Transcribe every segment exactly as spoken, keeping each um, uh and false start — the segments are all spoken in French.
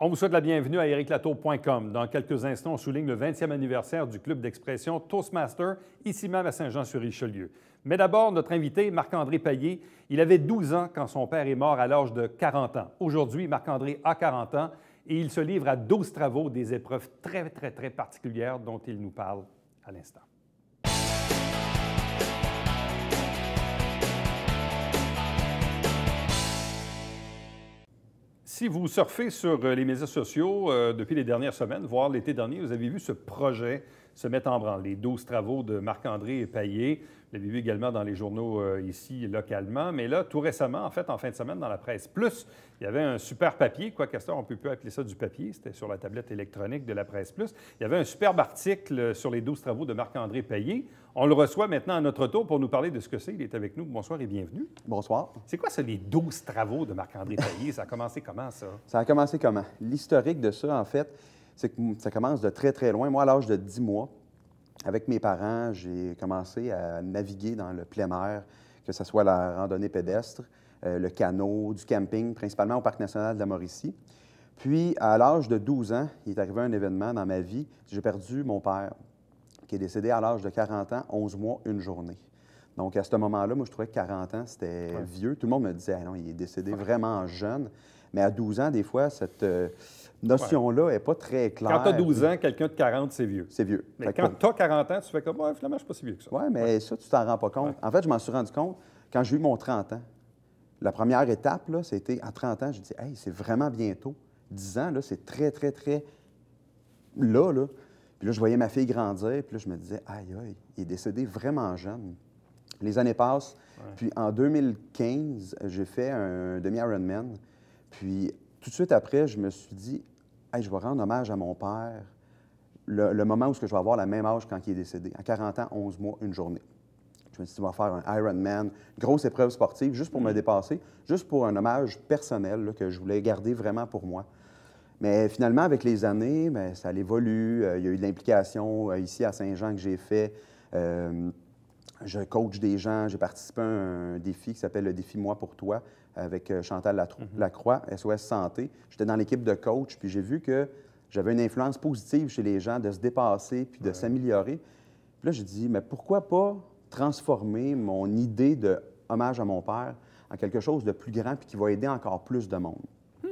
On vous souhaite la bienvenue à éric latour point com. Dans quelques instants, on souligne le vingtième anniversaire du club d'expression Toastmaster, ici même à Saint-Jean-sur-Richelieu. Mais d'abord, notre invité, Marc-André Payé, il avait douze ans quand son père est mort à l'âge de quarante ans. Aujourd'hui, Marc-André a quarante ans et il se livre à douze travaux des épreuves très, très, très particulières dont il nous parle à l'instant. Si vous surfez sur les médias sociaux euh, depuis les dernières semaines, voire l'été dernier, vous avez vu ce projet se mettre en branle, les douze travaux de Marc-André Payé. Vous l'avez vu également dans les journaux euh, ici, localement. Mais là, tout récemment, en fait, en fin de semaine, dans la presse plus, il y avait un super papier, quoi qu'à on peut plus appeler ça du papier, c'était sur la tablette électronique de la presse plus. Il y avait un superbe article sur les douze travaux de Marc-André Payé. On le reçoit maintenant à notre tour pour nous parler de ce que c'est. Il est avec nous. Bonsoir et bienvenue. Bonsoir. C'est quoi ça, les douze travaux de Marc-André Payé? Ça a commencé comment, ça? Ça a commencé comment? L'historique de ça, en fait, c'est que ça commence de très, très loin. Moi, à l'âge de dix mois, avec mes parents, j'ai commencé à naviguer dans le plein air, que ce soit la randonnée pédestre, euh, le canot, du camping, principalement au Parc national de la Mauricie. Puis, à l'âge de douze ans, il est arrivé un événement dans ma vie. J'ai perdu mon père, qui est décédé à l'âge de quarante ans, onze mois, une journée. Donc, à ce moment-là, moi, je trouvais que quarante ans, c'était ouais. vieux. Tout le monde me disait, ah non, il est décédé ouais. vraiment jeune. Mais à douze ans, des fois, cette euh, notion-là n'est ouais. pas très claire. Quand tu as douze ans, quelqu'un de quarante, c'est vieux. C'est vieux. Mais quand tu as quarante ans, tu fais comme, ouais, finalement, je ne suis pas si vieux que ça. Oui, mais ouais. ça, tu t'en rends pas compte. Ouais. En fait, je m'en suis rendu compte quand j'ai eu mon trente ans. La première étape, là, c'était à trente ans, j'ai dit, hey, c'est vraiment bientôt. dix ans, là, c'est très, très, très là, là. Puis là, je voyais ma fille grandir, puis là, je me disais, aïe, aïe, il est décédé vraiment jeune. Les années passent. Ouais. Puis en deux mille quinze, j'ai fait un demi-Ironman. Puis tout de suite après, je me suis dit, hey, je vais rendre hommage à mon père le, le moment où je vais avoir la même âge quand il est décédé. À quarante ans, onze mois, une journée. Je me suis dit, je vais faire un Ironman, grosse épreuve sportive, juste pour mmh. me dépasser, juste pour un hommage personnel là, que je voulais garder vraiment pour moi. Mais finalement, avec les années, bien, ça évolue. Euh, il y a eu de l'implication euh, ici à Saint-Jean que j'ai fait. Euh, Je coach des gens. J'ai participé à un défi qui s'appelle le défi Moi pour toi avec Chantal mm-hmm. Lacroix, S O S Santé. J'étais dans l'équipe de coach, puis j'ai vu que j'avais une influence positive chez les gens de se dépasser puis de ouais. s'améliorer. Puis là, j'ai dit, mais pourquoi pas transformer mon idée de hommage à mon père en quelque chose de plus grand puis qui va aider encore plus de monde? Hmm.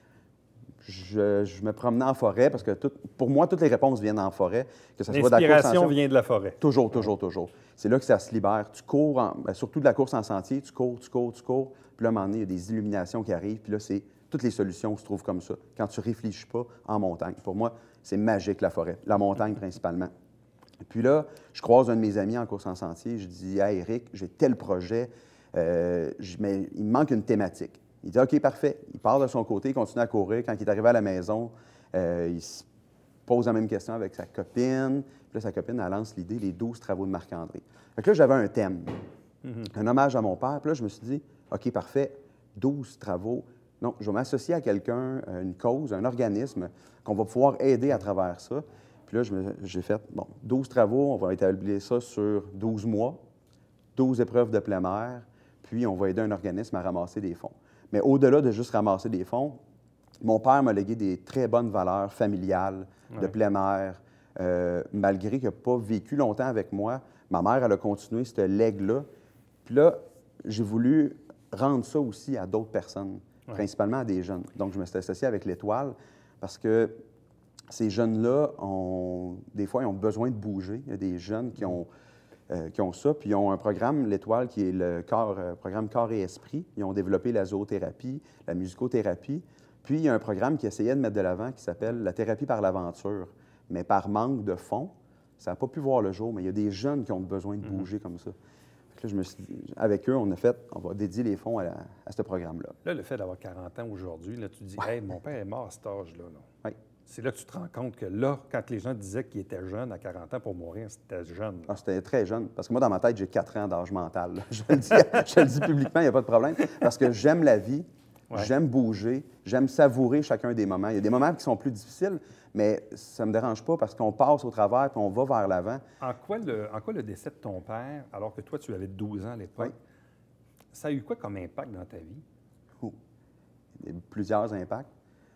Je, je me promenais en forêt parce que tout, pour moi, toutes les réponses viennent en forêt. Que ce soit de la course en L'inspiration vient de la forêt. Toujours, toujours, ouais. toujours. C'est là que ça se libère. Tu cours, en, ben, surtout de la course en sentier, tu cours, tu cours, tu cours. Puis là, à un moment donné, il y a des illuminations qui arrivent. Puis là, c'est toutes les solutions se trouvent comme ça. Quand tu ne réfléchis pas en montagne. Pour moi, c'est magique, la forêt. La montagne, principalement. Et puis là, je croise un de mes amis en course en sentier. Je dis, hey, Éric, j'ai tel projet. Euh, je, mais il me manque une thématique. Il dit, OK, parfait. Il part de son côté, il continue à courir. Quand il est arrivé à la maison, euh, il se pose la même question avec sa copine. Puis là, sa copine, elle lance l'idée, les douze travaux de Marc-André. Fait que là, j'avais un thème, mm-hmm. un hommage à mon père. Puis là, je me suis dit, OK, parfait, douze travaux. Non, je vais m'associer à quelqu'un, une cause, un organisme qu'on va pouvoir aider à travers ça. Puis là, je me, j'ai fait, bon, douze travaux, on va établir ça sur douze mois, douze épreuves de plein air, puis on va aider un organisme à ramasser des fonds. Mais au-delà de juste ramasser des fonds, mon père m'a légué des très bonnes valeurs familiales, ouais. de plein air. Euh, malgré qu'il n'a pas vécu longtemps avec moi, ma mère, elle a continué ce legs-là. Puis là, j'ai voulu rendre ça aussi à d'autres personnes, ouais. principalement à des jeunes. Donc, je me suis associé avec l'Étoile parce que ces jeunes-là, ont, des fois, ils ont besoin de bouger. Il y a des jeunes qui ont... Euh, qui ont ça, puis ils ont un programme, l'Étoile, qui est le corps, euh, programme Corps et Esprit. Ils ont développé la zoothérapie, la musicothérapie. Puis, il y a un programme qui essayait de mettre de l'avant qui s'appelle la thérapie par l'aventure. Mais par manque de fonds, ça n'a pas pu voir le jour, mais il y a des jeunes qui ont besoin de bouger mm-hmm. comme ça. Là, je me suis dit, avec eux, on a fait, on va dédier les fonds à, la, à ce programme-là. Là, le fait d'avoir quarante ans aujourd'hui, là, tu dis, ouais. hey, mon père est mort à cet âge-là. Là. Oui. C'est là que tu te rends compte que là, quand les gens disaient qu'il était jeune à quarante ans pour mourir, c'était jeune. Ah, c'était très jeune. Parce que moi, dans ma tête, j'ai quatre ans d'âge mental. Je le dis, je le dis publiquement, il n'y a pas de problème. Parce que j'aime la vie, ouais. j'aime bouger, j'aime savourer chacun des moments. Il y a des moments qui sont plus difficiles, mais ça ne me dérange pas parce qu'on passe au travers et on va vers l'avant. En quoi, le, en quoi le décès de ton père, alors que toi, tu avais douze ans à l'époque, oui. ça a eu quoi comme impact dans ta vie? Oh. Il y a eu plusieurs impacts.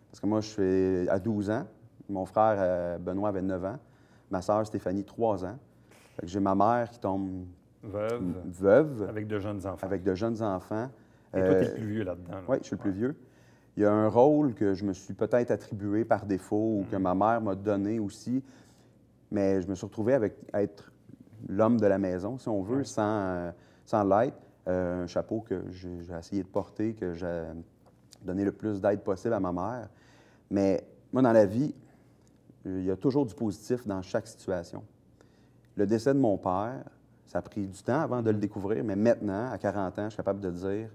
Parce que moi, je suis à douze ans. Mon frère euh, Benoît avait neuf ans. Ma sœur Stéphanie, trois ans. Fait que j'ai ma mère qui tombe Veuve. veuve. Avec de jeunes enfants. Avec de jeunes enfants. Et toi, tu es le plus vieux là-dedans. Oui, je suis le plus vieux. Il y a un rôle que je me suis peut-être attribué par défaut ou que ma mère m'a donné aussi, mais je me suis retrouvé avec être l'homme de la maison, si on veut, sans, euh, sans l'être. Euh, un chapeau que j'ai j'ai essayé de porter, que j'ai donné le plus d'aide possible à ma mère. Mais moi, dans la vie, il y a toujours du positif dans chaque situation. Le décès de mon père, ça a pris du temps avant de le découvrir, mais maintenant, à quarante ans, je suis capable de dire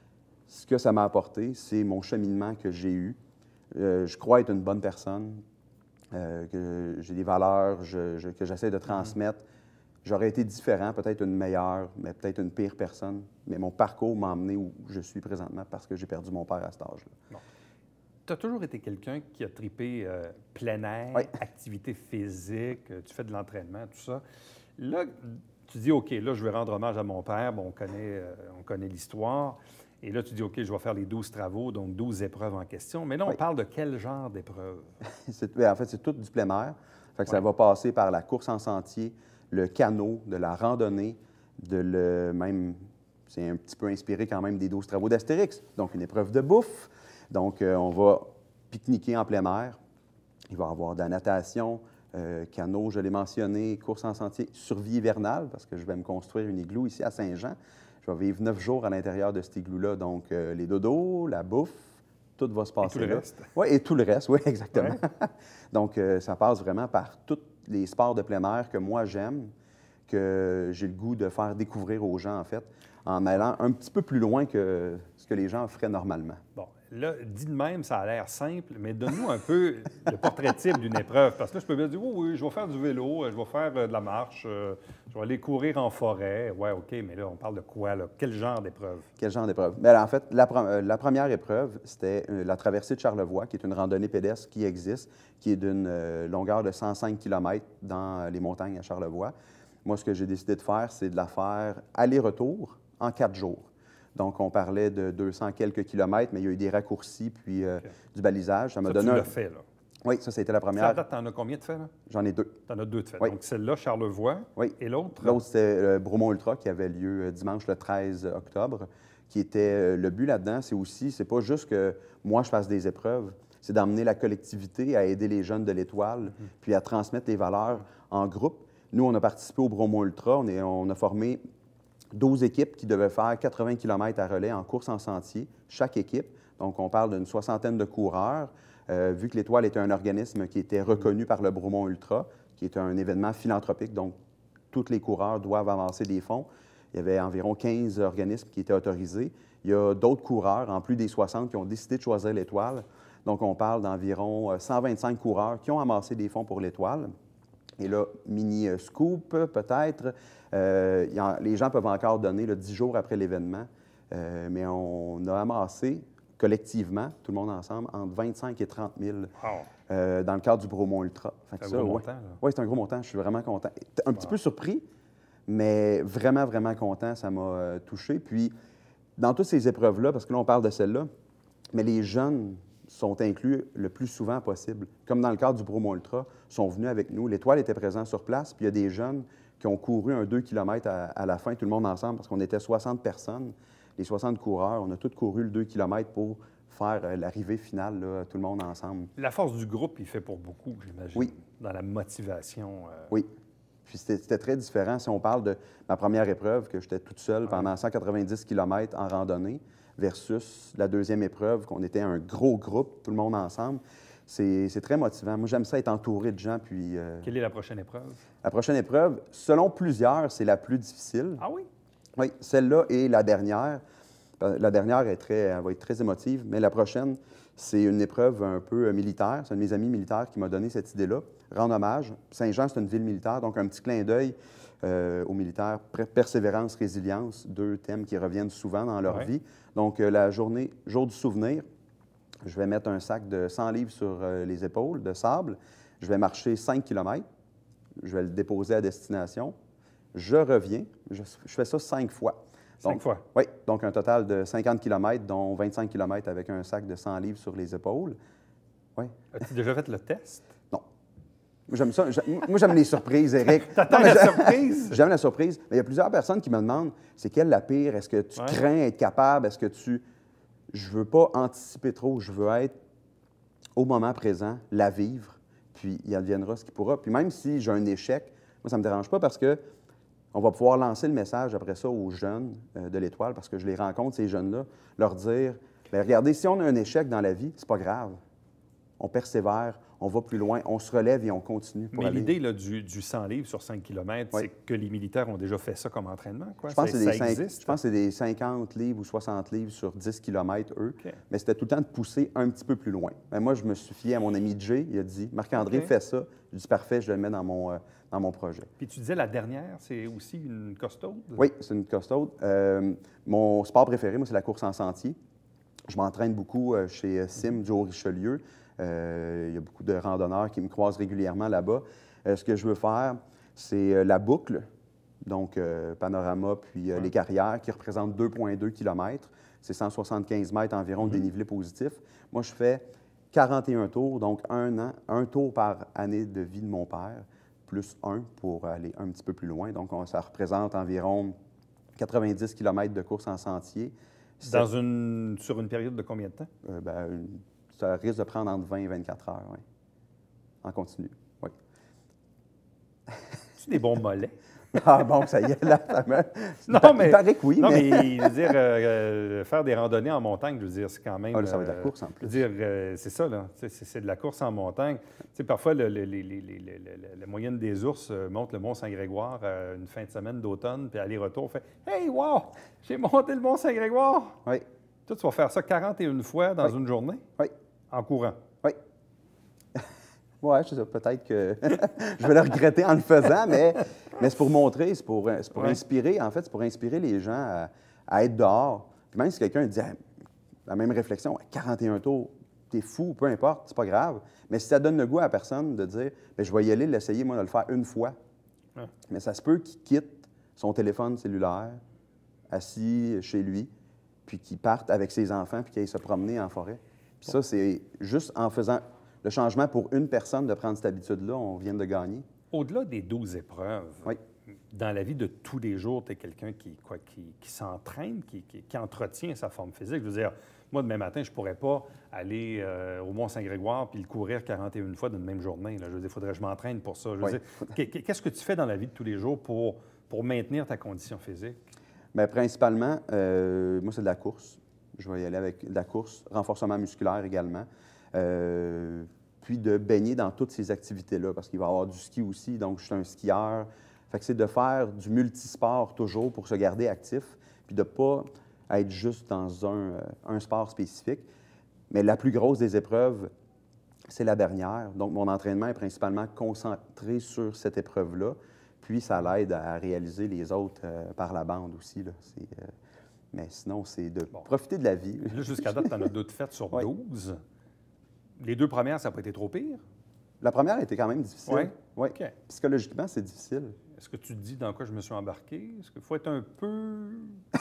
ce que ça m'a apporté, c'est mon cheminement que j'ai eu. Euh, je crois être une bonne personne, euh, que j'ai des valeurs je, je, que j'essaie de transmettre. J'aurais été différent, peut-être une meilleure, mais peut-être une pire personne. Mais mon parcours m'a emmené où je suis présentement parce que j'ai perdu mon père à cet âge-là. Bon. Tu as toujours été quelqu'un qui a tripé euh, plein air, oui. activité physique, tu fais de l'entraînement, tout ça. Là, tu dis, OK, là, je vais rendre hommage à mon père. Bon, on connaît, euh, on connaît l'histoire. Et là, tu dis, OK, je vais faire les douze travaux, donc douze épreuves en question. Mais là, on oui. parle de quel genre d'épreuves? En fait, c'est tout du plein air. Fait que oui. Ça va passer par la course en sentier, le canot, de la randonnée, de le même... C'est un petit peu inspiré quand même des douze travaux d'Astérix. Donc, une épreuve de bouffe. Donc, euh, on va pique-niquer en plein air. Il va y avoir de la natation, euh, canot, je l'ai mentionné, course en sentier, survie hivernale, parce que je vais me construire une igloo ici à Saint-Jean. Je vais vivre neuf jours à l'intérieur de cet igloo-là. Donc, euh, les dodos, la bouffe, tout va se passer là. Et tout là. le reste. Oui, et tout le reste, oui, exactement. Ouais. Donc, euh, ça passe vraiment par tous les sports de plein air que moi, j'aime, que j'ai le goût de faire découvrir aux gens, en fait, en allant un petit peu plus loin que ce que les gens feraient normalement. Bon, là, dit de même, ça a l'air simple, mais donne-nous un peu le portrait type d'une épreuve. Parce que là, je peux bien dire, oui, oui, je vais faire du vélo, je vais faire de la marche, je vais aller courir en forêt. Ouais, OK, mais là, on parle de quoi, là? Quel genre d'épreuve? Quel genre d'épreuve? Bien, en fait, la, la première épreuve, c'était la traversée de Charlevoix, qui est une randonnée pédestre qui existe, qui est d'une euh, longueur de cent cinq kilomètres dans les montagnes à Charlevoix. Moi, ce que j'ai décidé de faire, c'est de la faire aller-retour en quatre jours. Donc, on parlait de deux cents quelques kilomètres, mais il y a eu des raccourcis puis euh, okay. du balisage. Ça m'a donné tu un... l'as fait, là? Oui, ça, c'était la première. Tu en as combien de faits, là? J'en ai deux. Tu en as deux de faits. Oui. Donc, celle-là, Charlevoix. Oui. Et l'autre? L'autre, c'était le Bromont Ultra qui avait lieu dimanche le treize octobre, qui était... Le but là-dedans, c'est aussi, c'est pas juste que moi, je fasse des épreuves, c'est d'emmener la collectivité à aider les jeunes de l'Étoile, mm-hmm. puis à transmettre les valeurs en groupe. Nous, on a participé au Bromont Ultra. On, est, on a formé douze équipes qui devaient faire quatre-vingts kilomètres à relais en course en sentier, chaque équipe. Donc, on parle d'une soixantaine de coureurs. Euh, vu que l'Étoile était un organisme qui était reconnu par le Bromont Ultra, qui est un événement philanthropique, donc tous les coureurs doivent avancer des fonds. Il y avait environ quinze organismes qui étaient autorisés. Il y a d'autres coureurs, en plus des soixante, qui ont décidé de choisir l'Étoile. Donc, on parle d'environ cent vingt-cinq coureurs qui ont amassé des fonds pour l'Étoile. Et là, mini scoop, peut-être. Euh, a, les gens peuvent encore donner là, dix jours après l'événement, euh, mais on a amassé collectivement, tout le monde ensemble, entre vingt-cinq et trente mille wow. euh, dans le cadre du Bromont Ultra. C'est un ça, gros ouais. montant. Oui, c'est un gros montant. Je suis vraiment content. Un wow. petit peu surpris, mais vraiment, vraiment content. Ça m'a euh, touché. Puis, dans toutes ces épreuves-là, parce que là, on parle de celle-là, mais les jeunes sont inclus le plus souvent possible. Comme dans le cadre du Bromont Ultra, sont venus avec nous. L'Étoile était présent sur place, puis il y a des jeunes qui ont couru un deux kilomètres à, à la fin, tout le monde ensemble, parce qu'on était soixante personnes. Les soixante coureurs, on a tous couru le deux kilomètres pour faire euh, l'arrivée finale, là, tout le monde ensemble. La force du groupe, il fait pour beaucoup, j'imagine, oui. dans la motivation. Euh... Oui. Puis c'était très différent. Si on parle de ma première épreuve, que j'étais toute seule pendant cent quatre-vingt-dix kilomètres en randonnée, versus la deuxième épreuve, qu'on était un gros groupe, tout le monde ensemble. C'est très motivant. Moi, j'aime ça être entouré de gens. Puis, euh... Quelle est la prochaine épreuve? La prochaine épreuve, selon plusieurs, c'est la plus difficile. Ah oui? Oui, celle-là est la dernière. La dernière est très, elle va être très émotive, mais la prochaine, c'est une épreuve un peu militaire. C'est un de mes amis militaires qui m'a donné cette idée-là. Rendre hommage. Saint-Jean, c'est une ville militaire, donc un petit clin d'œil euh, aux militaires. Persévérance, résilience, deux thèmes qui reviennent souvent dans leur ouais. vie. Donc, euh, la journée, jour du souvenir, je vais mettre un sac de cent livres sur euh, les épaules, de sable. Je vais marcher cinq kilomètres. Je vais le déposer à destination. Je reviens. Je, je fais ça cinq fois. Cinq donc, fois? Oui. Donc, un total de cinquante kilomètres, dont vingt-cinq kilomètres avec un sac de cent livres sur les épaules. Oui. As-tu déjà fait le test? Non. Moi, j'aime ça. J'aime- Moi, j'aime les surprises, Éric. T'attends Non, mais la j'a- surprise? J'aime la surprise. Mais il y a plusieurs personnes qui me demandent, c'est quelle la pire? Est-ce que tu Ouais. crains être capable? Est-ce que tu... Je veux pas anticiper trop. Je veux être au moment présent, la vivre, puis il adviendra ce qui pourra. Puis même si j'ai un échec, moi, ça ne me dérange pas parce que on va pouvoir lancer le message après ça aux jeunes euh, de l'Étoile, parce que je les rencontre, ces jeunes-là, leur dire, bien, regardez, si on a un échec dans la vie, c'est pas grave. On persévère, on va plus loin, on se relève et on continue pour Mais aller. l'idée là, du, du cent livres sur cinq kilomètres, Oui. c'est que les militaires ont déjà fait ça comme entraînement, quoi? Je pense, que Ça- c'est des ça cinq- existe? je pense que c'est des cinquante livres ou soixante livres sur dix kilomètres, eux. OK. Mais c'était tout le temps de pousser un petit peu plus loin. Mais moi, je me suis fié à mon ami Jay. Il a dit, Marc-André, OK. fais ça. Je dis, parfait, je le mets dans mon, euh, dans mon projet. Puis tu disais la dernière, c'est aussi une costaude? Oui, c'est une costaude. Euh, mon sport préféré, moi, c'est la course en sentier. Je m'entraîne beaucoup euh, chez Sim du Haut-Richelieu. Euh, il y a beaucoup de randonneurs qui me croisent régulièrement là-bas. Euh, ce que je veux faire, c'est euh, la boucle, donc euh, Panorama puis euh, Ouais. les carrières, qui représentent deux virgule deux kilomètres. C'est cent soixante-quinze mètres environ de Mhm. dénivelé positif. Moi, je fais quarante et un tours, donc un an, un tour par année de vie de mon père, plus un pour aller un petit peu plus loin. Donc, on- ça représente environ quatre-vingt-dix kilomètres de course en sentier. Dans une, sur une période de combien de temps? Euh, ben, une- ça risque de prendre entre vingt et vingt-quatre heures, oui. En continu, oui. Tu des bons mollets? Ah bon, ça y est, là, ça me... Non, il, pa- mais- il paraît que oui, non, mais... mais je veux dire, euh, euh, faire des randonnées en montagne, je veux dire, c'est quand même. Ah, là, ça va être de euh, la course, en Je plus. veux dire, euh, c'est ça, là. Tu sais, C'est c'est de la course en montagne. Tu sais, parfois, le- le- les- les- les- les- les- la moyenne des ours euh, monte le Mont-Saint-Grégoire euh, une fin de semaine d'automne, puis aller-retour, fait Hey, wow! J'ai monté le Mont-Saint-Grégoire! Oui, Toi, tu vas faire ça quarante et une fois dans Oui. une journée? Oui. En courant. oui. Oui, je sais, peut-être que je vais le regretter en le faisant, mais, mais c'est pour montrer, c'est pour, c'est pour Ouais. inspirer, en fait, c'est pour inspirer les gens à, à être dehors. Puis même si quelqu'un dit ah, la même réflexion, quarante et un tours, t'es fou, peu importe, c'est pas grave. Mais si ça donne le goût à la personne de dire, bien, je vais y aller, l'essayer, moi, de le faire une fois. Ouais. Mais ça se peut qu'il quitte son téléphone cellulaire, assis chez lui, puis qu'il parte avec ses enfants, puis qu'il aille se promener en forêt. Puis ça, c'est juste en faisant le changement pour une personne de prendre cette habitude-là, on vient de gagner. Au-delà des douze épreuves, Oui. dans la vie de tous les jours, tu es quelqu'un qui, quoi, qui, qui s'entraîne, qui, qui- qui entretient sa forme physique. Je veux dire, moi, demain matin, je ne pourrais pas aller euh, au Mont-Saint-Grégoire puis le courir quarante et une fois d'une même journée. Là. Je veux dire, il faudrait que je m'entraîne pour ça. Je veux Oui. dire, qu'est- qu'est-ce que tu fais dans la vie de tous les jours pour, pour maintenir ta condition physique? Bien, principalement, euh, moi, c'est de la course. Je vais y aller avec de la course, renforcement musculaire également. Euh, puis de baigner dans toutes ces activités-là, parce qu'il va y avoir du ski aussi, donc je suis un skieur. Fait que c'est de faire du multisport toujours pour se garder actif, puis de ne pas être juste dans un, euh, un sport spécifique. Mais la plus grosse des épreuves, c'est la dernière. Donc, mon entraînement est principalement concentré sur cette épreuve-là, puis ça l'aide à réaliser les autres euh, par la bande aussi, là. C'est, euh, mais sinon, c'est de Bon. profiter de la vie. Là, jusqu'à date, tu en as deux de faites sur Oui. douze. Les deux premières, ça n'a pas été trop pire? La première était quand même difficile. Oui? Oui. OK. Psychologiquement, c'est difficile. Est-ce que tu te dis dans quoi je me suis embarqué? Est-ce qu'il faut être un peu...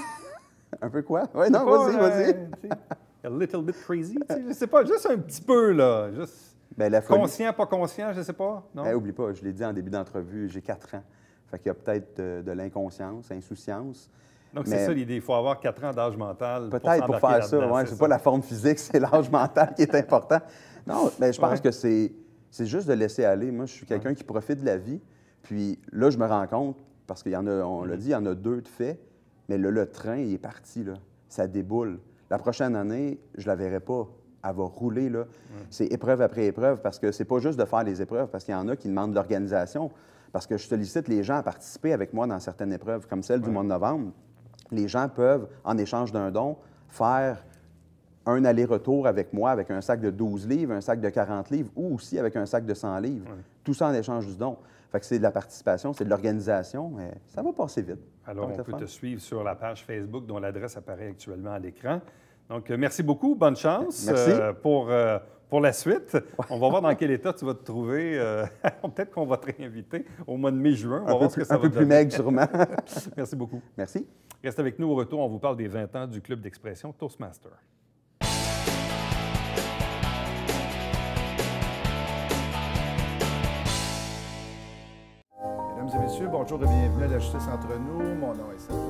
Un peu quoi? Oui, non, Pas, vas-y, euh, vas-y. tu sais, a little bit crazy, tu sais, je sais pas, juste un petit peu, là. Juste Bien, la folie. conscient, pas conscient, je sais pas, non? Eh, oublie pas, je l'ai dit en début d'entrevue, j'ai quatre ans. Fait qu'il y a peut-être de, de l'inconscience, insouciance. Donc, mais- c'est ça l'idée, il faut avoir quatre ans d'âge mental pour Peut-être pour s'embarquer faire ça, là-dedans, ouais, c'est pas la forme physique, c'est l'âge mental qui est important. Non, mais je pense Ouais. que c'est, c'est juste de laisser aller. Moi, je suis quelqu'un qui profite de la vie. Puis là, je me rends compte, parce qu'il y en a, on l'a Mhm. dit, il y en a deux de fait, mais là, le train, il est parti, là. Ça déboule. La prochaine année, je la verrai pas. Elle va rouler, là. C'est épreuve après épreuve, parce que c'est pas juste de faire les épreuves, parce qu'il y en a qui demandent de l'organisation. Parce que je sollicite les gens à participer avec moi dans certaines épreuves, comme celle du Ouais. mois de novembre. Les gens peuvent, en échange d'un don, faire un aller-retour avec moi avec un sac de douze livres, un sac de quarante livres ou aussi avec un sac de cent livres. Ouais. Tout ça en échange du don. Fait que c'est de la participation, c'est de l'organisation, mais ça va passer vite. Alors, Ça va on être peut le te fun. suivre sur la page Facebook dont l'adresse apparaît actuellement à l'écran. Donc, euh, merci beaucoup, bonne chance Merci. euh, pour, euh, pour la suite. On va voir dans quel état tu vas te trouver. euh, Peut-être qu'on va te réinviter au mois de mai-juin. On va Un peu voir ce que plus, ça un va peu plus donner. maigre, sûrement. Merci beaucoup. Merci. Reste avec nous au retour. On vous parle des vingt ans du club d'expression Toastmaster. Mesdames et messieurs, bonjour et bienvenue à la Justice entre nous. Mon nom est Serge.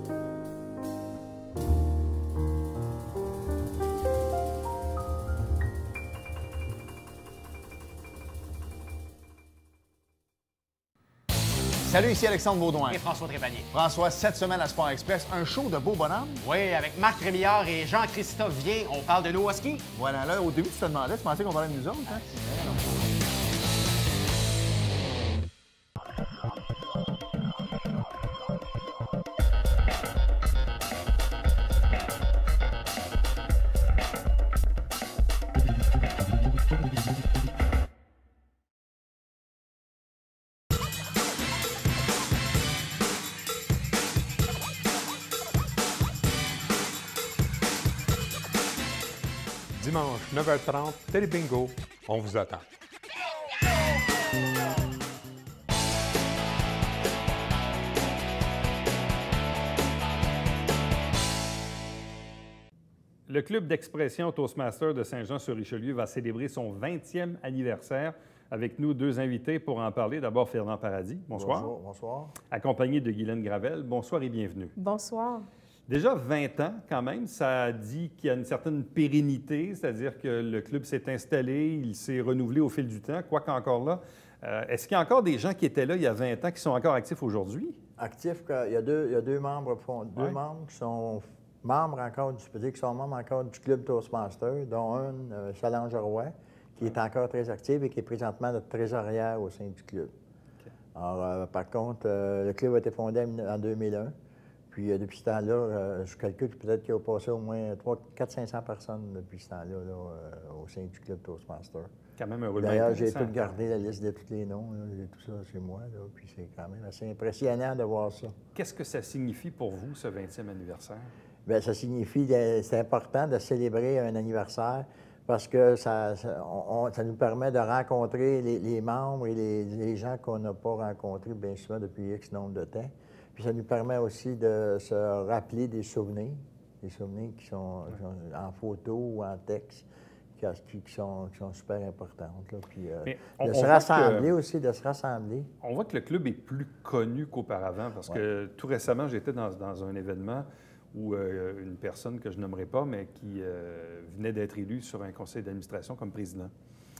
Salut, ici Alexandre Baudouin. Et François Trépanier. François, cette semaine à Sport Express, un show de beau bonhomme. Oui, avec Marc Rémillard et Jean-Christophe Vien, on parle de l'eau à ski. Voilà, là, au début, tu te demandais, tu pensais qu'on parlait de nous autres, hein? Dimanche, neuf heures trente, Télé Bingo, on vous attend. Le club d'expression Toastmaster de Saint-Jean-sur-Richelieu va célébrer son vingtième anniversaire. Avec nous, deux invités pour en parler. D'abord, Fernand Paradis. Bonsoir. Bonjour, bonsoir. Accompagné de Guylaine Gravel. Bonsoir et bienvenue. Bonsoir. Déjà vingt ans, quand même, ça dit qu'il y a une certaine pérennité, c'est-à-dire que le club s'est installé, il s'est renouvelé au fil du temps, quoique encore là. Euh, est-ce qu'il y a encore des gens qui étaient là il y a vingt ans qui sont encore actifs aujourd'hui? Actifs, il y a deux, il y a deux membres, deux Ouais. membres qui sont membres encore, du- je peux dire qui sont membres encore du club Toastmaster, dont un, euh, Solange Roy, qui est encore très active et qui est présentement notre trésorière au sein du club. Alors, euh, par contre, euh, le club a été fondé en en deux mille un. Puis euh, depuis ce temps-là, euh, je calcule peut-être qu'il a passé au moins quatre cents à cinq cents personnes depuis ce temps-là là, euh, au sein du club Toastmaster. Quand même un roulement D'ailleurs, j'ai intéressant. tout gardé la liste de tous les noms, là, j'ai tout ça chez moi, là, puis c'est quand même assez impressionnant de voir ça. Qu'est-ce que ça signifie pour vous, ce vingtième anniversaire? Bien, ça signifie que c'est important de célébrer un anniversaire parce que ça, ça, on- on- ça nous permet de rencontrer les, les membres et les, les gens qu'on n'a pas rencontrés bien souvent depuis X nombre de temps. Puis ça nous permet aussi de se rappeler des souvenirs, des souvenirs qui sont, qui sont en photo ou en texte, qui, qui sont, qui sont super importantes. Là. Puis, euh, Mais on- de on se voit rassembler que- aussi, de se rassembler. On voit que le club est plus connu qu'auparavant parce que tout récemment, j'étais dans, dans un événement où euh, une personne que je nommerai pas, mais qui euh, venait d'être élue sur un conseil d'administration comme président.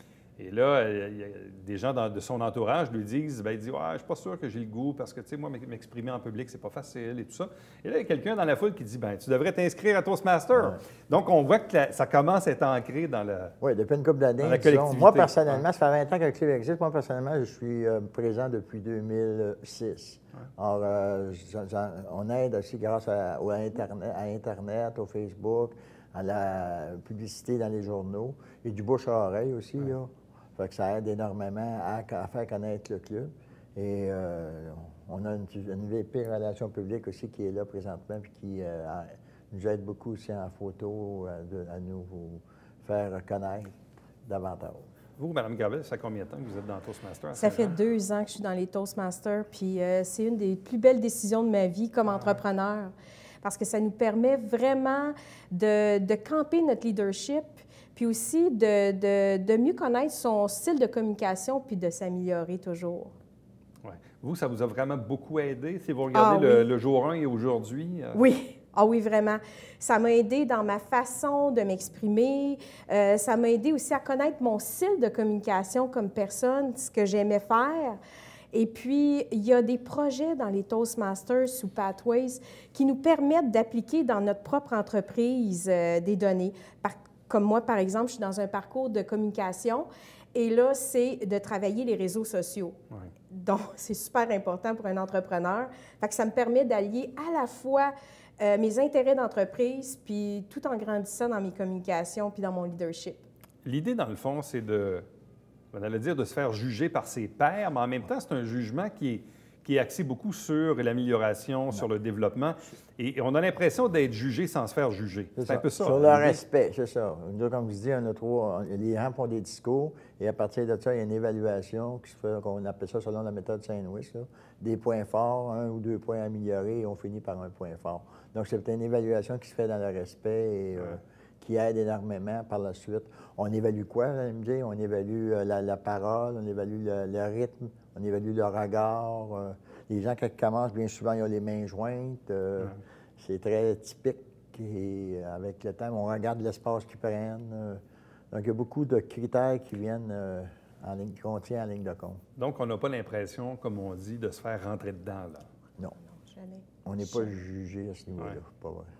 Et là, euh, il y a des gens dans- de son entourage lui disent, bien, il dit, ouais, je suis pas sûr que j'ai le goût parce que, tu sais, moi, m'exprimer en public, c'est pas facile et tout ça. Et là, il y a quelqu'un dans la foule qui dit, ben, tu devrais t'inscrire à Toastmaster. Ouais. Donc, on voit que la- ça commence à être ancré dans la... Oui, depuis une couple d'années. Dans la disons. collectivité. Moi, personnellement, ça fait vingt ans que le club existe. Moi, personnellement, je suis euh, présent depuis deux mille six. Alors, euh, j'en- j'en- on aide aussi grâce à, au Internet, à Internet, au Facebook, à la publicité dans les journaux et du bouche à oreille aussi. Là. Fait que ça aide énormément à, à faire connaître le club. Et euh, on a une, une V P Relations publiques aussi qui est là présentement puis qui euh, a- nous aide beaucoup aussi en photo euh, de- à nous vous faire connaître davantage. Vous, Mme Gravel, ça fait combien de temps que vous êtes dans Toastmaster? à Ça fait Saint-Jean? deux ans que je suis dans les Toastmasters, puis euh, c'est une des plus belles décisions de ma vie comme entrepreneur, parce que ça nous permet vraiment de, de camper notre leadership, puis aussi de, de, de mieux connaître son style de communication, puis de s'améliorer toujours. Ouais. Vous, ça vous a vraiment beaucoup aidé? Si vous regardez Ah, le, oui. le jour un et aujourd'hui? euh, Oui, ah oui, vraiment. Ça m'a aidé dans ma façon de m'exprimer. Euh, ça m'a aidé aussi à connaître mon style de communication comme personne, ce que j'aimais faire. Et puis, il y a des projets dans les Toastmasters ou Pathways qui nous permettent d'appliquer dans notre propre entreprise euh, des données. Par- comme moi, par exemple, je suis dans un parcours de communication et là, c'est de travailler les réseaux sociaux. Ouais. Donc, c'est super important pour un entrepreneur. Fait que ça me permet d'allier à la fois euh, mes intérêts d'entreprise, puis tout en grandissant dans mes communications, puis dans mon leadership. L'idée, dans le fond, c'est de, on allait dire, de se faire juger par ses pairs, mais en même temps, c'est un jugement qui est, qui est axé beaucoup sur l'amélioration, sur le développement. Et, et on a l'impression d'être jugé sans se faire juger. C'est un peu ça. Sur hein, le l'idée. respect, c'est ça. Nous, comme je dis, on a trois, les gens font des discours et à partir de ça, il y a une évaluation qui se fait, qu'on appelle ça selon la méthode Saint-Louis, là. Des points forts, un ou deux points améliorés et on finit par un point fort. Donc, c'est une évaluation qui se fait dans le respect et euh, qui aide énormément par la suite. On évalue quoi, vous allez me dire? On évalue euh, la, la parole, on évalue le, le rythme, on évalue le regard. Euh, les gens, quand ils commencent, bien souvent, ils ont les mains jointes. Euh, Ouais. C'est très typique. Et avec le temps, on regarde l'espace qu'ils prennent. Euh, donc, il y a beaucoup de critères qui viennent euh, en ligne, qu'on tient en ligne de compte. Donc, on n'a pas l'impression, comme on dit, de se faire rentrer dedans, là. Non. Jamais. On n'est pas jugé à ce niveau-là. Ouais. Pas vrai.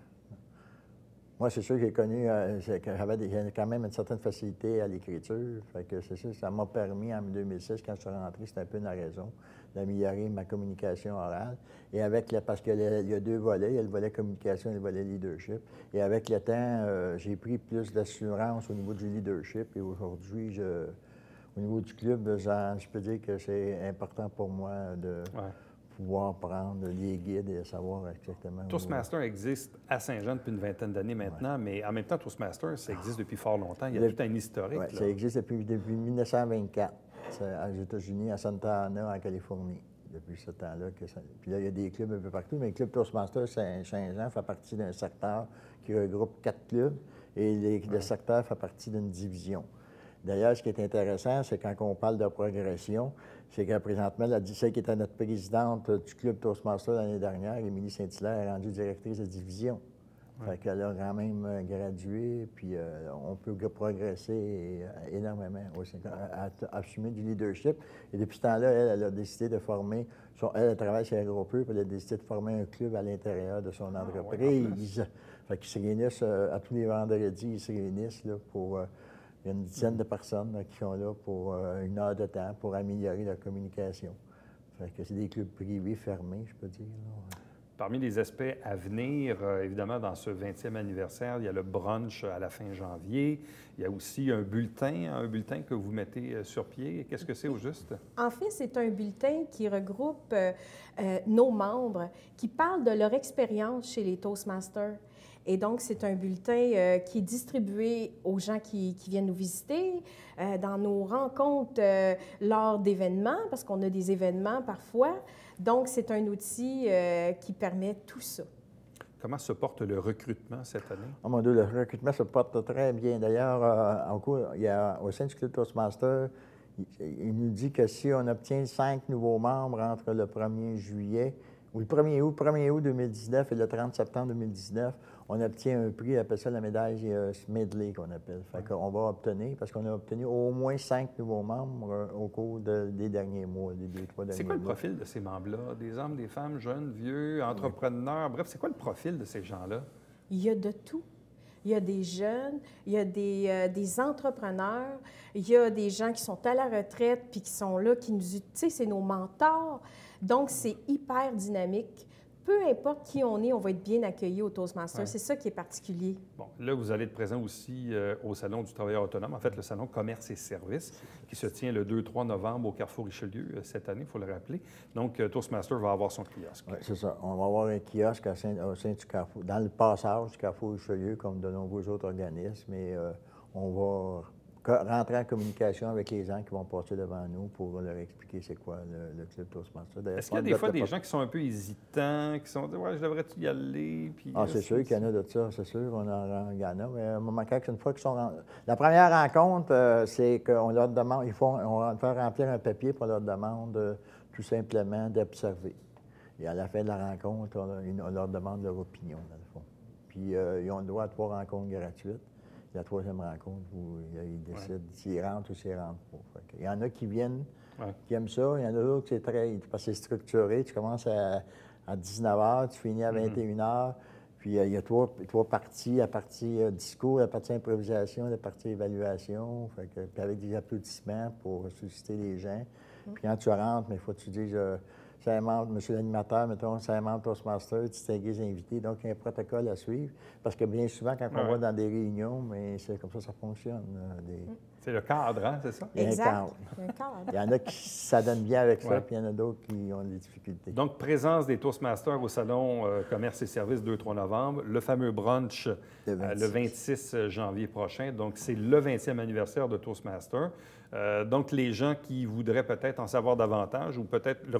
Moi, c'est sûr que j'ai connu, euh, c'est que j'avais des- j'avais quand même une certaine facilité à l'écriture. Fait que c'est sûr, ça m'a permis en deux mille six, quand je suis rentré, c'était un peu une raison, d'améliorer ma communication orale. Et avec le, parce qu'il y a- il y a deux volets, il y a le volet communication et le volet leadership. Et avec le temps, euh, j'ai pris plus d'assurance au niveau du leadership. Et aujourd'hui, je, au niveau du club, j'en- je peux dire que c'est important pour moi de Ouais. pouvoir prendre les guides et savoir exactement où- Toastmaster existe à Saint-Jean depuis une vingtaine d'années maintenant, mais en même temps, Toastmaster, ça existe depuis fort longtemps. Il y a Le- tout un historique. Ouais, là. ça existe depuis, depuis mille neuf cent vingt-quatre. C'est aux États-Unis, à Santa Ana, en Californie, depuis ce temps-là. Que ça... Puis là, il y a des clubs un peu partout, mais le club Toastmaster Saint- Saint-Jean fait partie d'un secteur qui regroupe quatre clubs et les- le secteur fait partie d'une division. D'ailleurs, ce qui est intéressant, c'est quand on parle de progression, c'est que présentement, la, celle qui était notre présidente du club Toastmaster l'année dernière, Émilie Saint-Hilaire, est rendue directrice de division. Fait qu'elle a quand même euh, gradué, puis euh, on peut g- progresser euh, énormément aussi, à, à- à assumer du leadership. Et depuis ce temps-là, elle, elle a décidé de former, son- elle, elle travaille chez Agropur, puis elle a décidé de former un club à l'intérieur de son entreprise. Fait qu'ils se réunissent euh, à tous les vendredis, ils se réunissent là, pour... euh, il y a une dizaine de personnes là, qui sont là pour euh, une heure de temps pour améliorer leur communication. Fait que c'est des clubs privés fermés, je peux dire. là. Parmi les aspects à venir, euh, évidemment, dans ce vingtième anniversaire, il y a le brunch à la fin janvier. Il y a aussi un bulletin, un bulletin que vous mettez euh, sur pied. Qu'est-ce que c'est au juste? En fait, c'est un bulletin qui regroupe euh, euh, nos membres qui parlent de leur expérience chez les Toastmasters. Et donc, c'est un bulletin euh, qui est distribué aux gens qui, qui viennent nous visiter, euh, dans nos rencontres euh, lors d'événements, parce qu'on a des événements parfois. Donc, c'est un outil euh, qui permet tout ça. Comment se porte le recrutement cette année? Oh mon Dieu, le recrutement se porte très bien. D'ailleurs, euh, en cours, il y a, au sein du club Toastmaster, il, il nous dit que si on obtient cinq nouveaux membres entre le premier juillet, ou le premier août, premier août deux mille dix-neuf et le trente septembre deux mille dix-neuf, on obtient un prix, on appelle ça la médaille euh, Smedley qu'on appelle. Fait qu'on va obtenir, parce qu'on a obtenu au moins cinq nouveaux membres euh, au cours de- des derniers mois, des deux, trois derniers C'est quoi le mois. profil de ces membres-là? Des hommes, des femmes, jeunes, vieux, entrepreneurs? Bref, c'est quoi le profil de ces gens-là? Il y a de tout. Il y a des jeunes, il y a des, euh, des entrepreneurs, il y a des gens qui sont à la retraite puis qui sont là, qui nous... Tu sais, c'est nos mentors. Donc, c'est hyper dynamique. Peu importe qui on est, on va être bien accueillis au Toastmasters. Ouais. C'est ça qui est particulier. Bon, là, vous allez être présent aussi euh, au Salon du travailleur autonome, en fait, le Salon Commerce et Services, qui se tient le deux trois novembre au Carrefour Richelieu euh, cette année, il faut le rappeler. Donc, euh, Toastmaster va avoir son kiosque. Oui, c'est ça. On va avoir un kiosque à Saint- au sein du Carrefour, dans le passage du Carrefour Richelieu, comme de nombreux autres organismes. Mais euh, on va co- rentrer en communication avec les gens qui vont passer devant nous pour leur expliquer c'est quoi le, le club Toastmaster. D'ailleurs, Est-ce qu'il y a on des note fois le des pas- gens qui sont un peu hésitants, qui sont dit, ouais, je devrais-tu y aller? Puis, Ah, euh, c'est sûr qu'il y en a de ça, c'est sûr. On en, il y en a. Mais à un moment donné, une fois qu'ils sont ren- La première rencontre, euh, c'est qu'on leur demande, il faut, on va faire remplir un papier pour leur demande euh, tout simplement d'observer. Et à la fin de la rencontre, on, leur- on leur demande leur opinion, dans le fond. Puis euh, ils ont le droit à trois rencontres gratuites. La troisième rencontre où ils décident s'ils rentrent ou s'ils rentrent pas. Fait que il y en a qui viennent, Ouais. qui aiment ça. Il y en a d'autres qui c'est très... Parce que c'est structuré. Tu commences à, à dix-neuf heures, tu finis à vingt et une heures. Puis euh, il y a trois, trois parties, la partie euh, discours, la partie improvisation, la partie évaluation. Fait que, puis avec des applaudissements pour susciter les gens. Puis quand tu rentres, mais il faut que tu dises... euh, c'est un membre, monsieur l'animateur, mettons, c'est un membre Toastmaster, tu distingues invités. Donc, il y a un protocole à suivre. Parce que bien souvent, quand on Ouais. va dans des réunions, mais c'est comme ça ça fonctionne. là, des- C'est le cadre, hein, c'est ça? Il y a un Exact. cadre. Il y a un cadre. Il y en a qui s'adonnent bien avec ça, Ouais. puis il y en a d'autres qui ont des difficultés. Donc, présence des Toastmasters au Salon euh, Commerce et Services deux trois novembre, le fameux brunch Le euh, vingt-six. le vingt-six janvier prochain. Donc, c'est le vingtième anniversaire de Toastmasters. Euh, donc, les gens qui voudraient peut-être en savoir davantage ou peut-être le recrutement est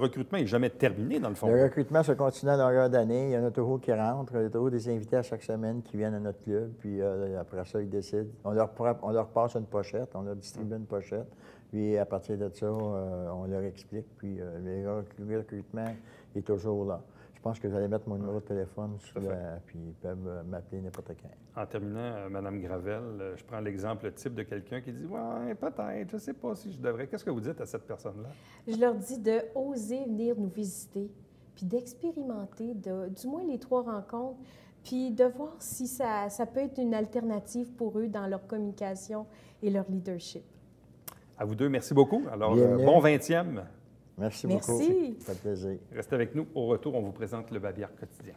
jamais terminé, dans le fond. Le recrutement se continue à longueur d'année. Il y en a toujours qui rentrent. Il y a toujours des invités à chaque semaine qui viennent à notre club. Puis euh, après ça, ils décident. On leur, on leur passe une pochette. On leur distribue une pochette. Puis à partir de ça, euh, on leur explique. Puis euh, le recrutement est toujours là. Je pense que vous allez mettre mon numéro de téléphone sur la, puis ils peuvent m'appeler n'importe quand. En terminant, euh, Mme Gravel, euh, je prends l'exemple type de quelqu'un qui dit « Ouais, peut-être, je ne sais pas si je devrais. » Qu'est-ce que vous dites à cette personne-là? Je leur dis de oser venir nous visiter, puis d'expérimenter, de, du moins les trois rencontres, puis de voir si ça, ça peut être une alternative pour eux dans leur communication et leur leadership. À vous deux, merci beaucoup. Alors, Bienvenue. euh, bon vingtième. Merci, Merci. beaucoup. Ça fait plaisir. Restez avec nous. Au retour, on vous présente le Babillard quotidien.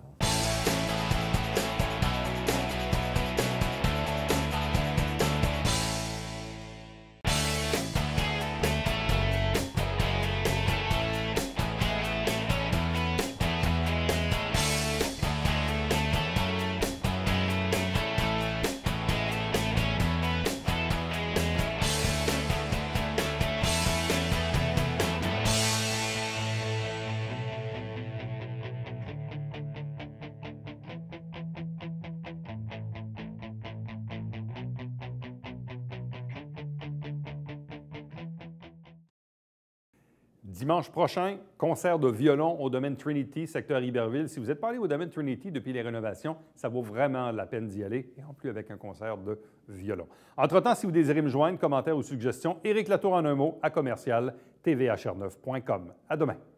Dimanche prochain, concert de violon au domaine Trinity, secteur Iberville. Si vous n'êtes pas allé au domaine Trinity depuis les rénovations, ça vaut vraiment la peine d'y aller, et en plus avec un concert de violon. Entre-temps, si vous désirez me joindre, commentaires ou suggestions, Éric Latour en un mot à commercial t v h r neuf point com. À demain.